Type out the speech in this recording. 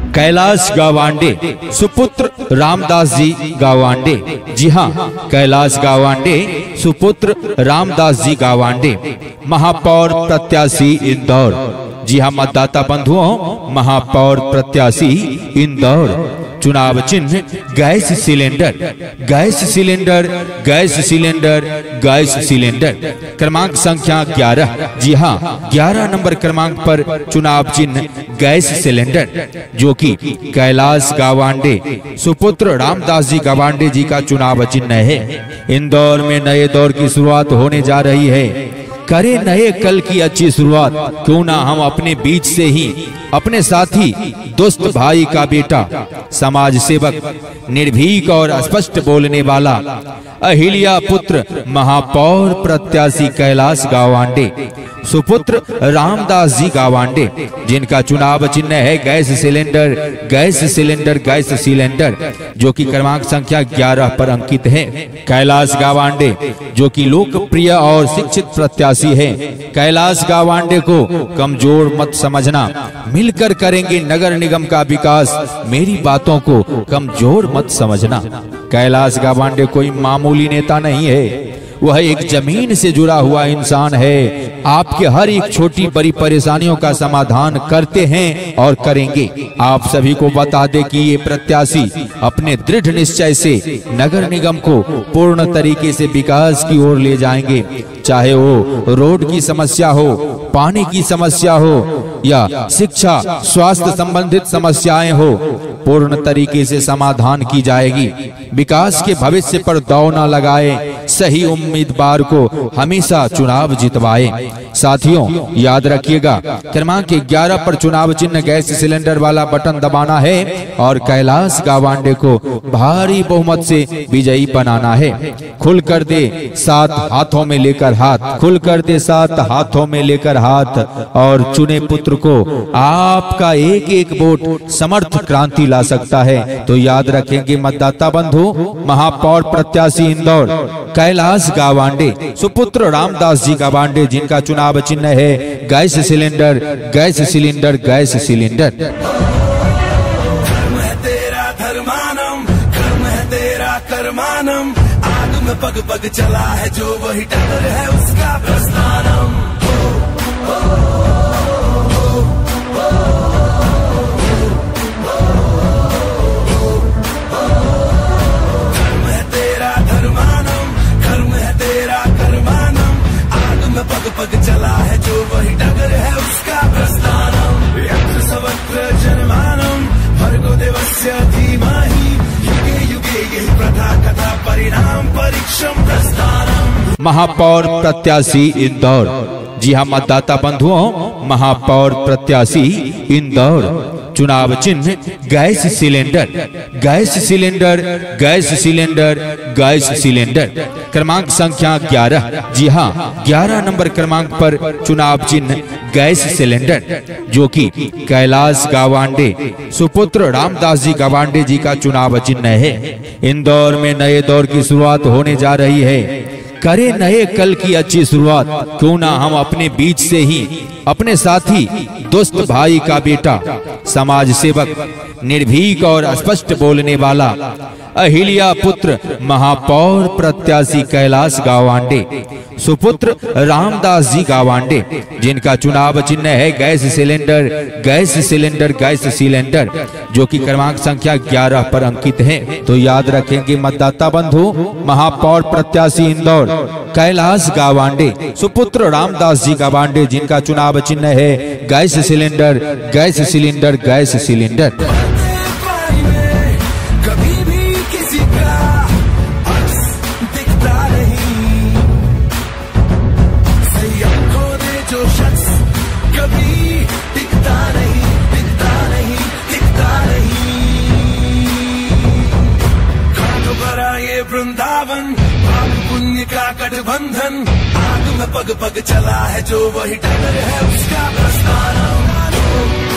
कैलाश गावांडे सुपुत्र रामदास जी गावांडे। जी हाँ, कैलाश गावांडे सुपुत्र रामदास जी गावांडे, महापौर प्रत्याशी इंदौर। जी हाँ मतदाता बंधुओं, महापौर प्रत्याशी इंदौर। चुनाव चिन्ह gas cylinder, gas cylinder, gas cylinder, gas cylinder. क्रमांक संख्या 11। जी हाँ, 11 नंबर क्रमांक पर चुनाव चिन्ह गैस सिलेंडर, जो कि कैलाश गावांडे सुपुत्र रामदास जी गावांडे जी का चुनाव चिन्ह है। इंदौर में नए दौर की शुरुआत होने जा रही है। करे नए कल की अच्छी शुरुआत, क्यों ना हम अपने बीच से ही अपने साथी दोस्त भाई का बेटा, समाज सेवक, निर्भीक और स्पष्ट बोलने वाला, अहिल्या पुत्र महापौर प्रत्याशी कैलाश गावांडे सुपुत्र रामदास जी गावांडे, जिनका चुनाव चिन्ह है gas cylinder, gas cylinder, gas cylinder, जो कि क्रमांक संख्या 11 पर अंकित है। कैलाश गावांडे जो कि लोकप्रिय और शिक्षित प्रत्याशी है। कैलाश गावांडे को कमजोर मत समझना, मिलकर करेंगे नगर निगम का विकास, मेरी बातों को कमजोर मत समझना। कैलाश गावांडे कोई मामूली नेता नहीं है, वह एक जमीन से जुड़ा हुआ इंसान है। आपके हर एक छोटी बड़ी परेशानियों का समाधान करते हैं और करेंगे। आप सभी को बता दें कि ये प्रत्याशी अपने दृढ़ निश्चय से नगर निगम को पूर्ण तरीके से विकास की ओर ले जाएंगे, चाहे वो रोड की समस्या हो, पानी की समस्या हो या शिक्षा स्वास्थ्य संबंधित समस्याएं हो, पूर्ण तरीके से समाधान की जाएगी। विकास के भविष्य पर दांव न लगाए, सही उम्मीदवार को हमेशा चुनाव जितवाए। साथियों याद रखिएगा, क्रमांक 11 पर चुनाव चिन्ह गैस सिलेंडर वाला बटन दबाना है और कैलाश गावांडे को भारी बहुमत से विजयी बनाना है। खुल कर दे 7 हाथों में लेकर हाथ, खुल कर दे 7 हाथों में लेकर हाथ, और चुने पुत्र को आपका एक एक वोट समर्थ क्रांति ला सकता है। तो याद रखेंगे मतदाता बंधु, महापौर प्रत्याशी इंदौर कैलाश गावांडे सुपुत्र रामदास जी गावांडे, जिनका चुनाव चिन्ह है gas cylinder, gas cylinder, gas cylinder. कर्म है तेरा धर्मानम, कर्म है तेरा कर्मानम, आग में पग पग चला है जो वही डगर है उसका प्रस्थानम। कर्म है तेरा धर्मानम, कर्म है तेरा कर्मानम, आग में पग पग चला है जो वही डगर है उसका प्रस्थानम। यत्र सर्वत्र जनमानम, भर्गो देवस्य धीमहि, युगे युगे यही प्रथा कथा परिणाम परीक्षम प्रस्थानम। महापौर प्रत्याशी इंदौर। जी हाँ मतदाता बंधुओं, महापौर प्रत्याशी इंदौर। चुनाव चिन्ह gas cylinder, gas cylinder, gas cylinder, gas cylinder. क्रमांक संख्या 11। जी हाँ, 11 नंबर क्रमांक पर चुनाव चिन्ह गैस सिलेंडर, जो कि कैलाश गावांडे सुपुत्र रामदास जी गावांडे जी का चुनाव चिन्ह है। इंदौर में नए दौर की शुरुआत होने जा रही है। करे नए कल की अच्छी शुरुआत, क्यों ना हम अपने बीच से ही अपने साथी दोस्त भाई का बेटा, समाज सेवक, निर्भीक और स्पष्ट बोलने वाला, अहिल्या पुत्र महापौर प्रत्याशी कैलाश गावांडे सुपुत्र रामदास जी गावांडे, जिनका चुनाव चिन्ह है gas cylinder, gas cylinder, gas cylinder, जो कि क्रमांक संख्या 11 पर अंकित है। तो याद रखेंगे मतदाता बंधु, महापौर प्रत्याशी इंदौर कैलाश गावांडे सुपुत्र रामदास जी गावांडे, जिनका चुनाव चिन्ह है gas cylinder, gas cylinder, gas cylinder. कभी भी किसी का अक्स दिखता नहीं, संयम खो दे जो शख्स कभी दिखता नहीं, दिखता नहीं, दिखता नहीं। खाटो भरा ये वृंदावन, पाप पुण्य का गठबंधन, आग में पग पग चला है जो वही डगर है उसका प्रस्थानम।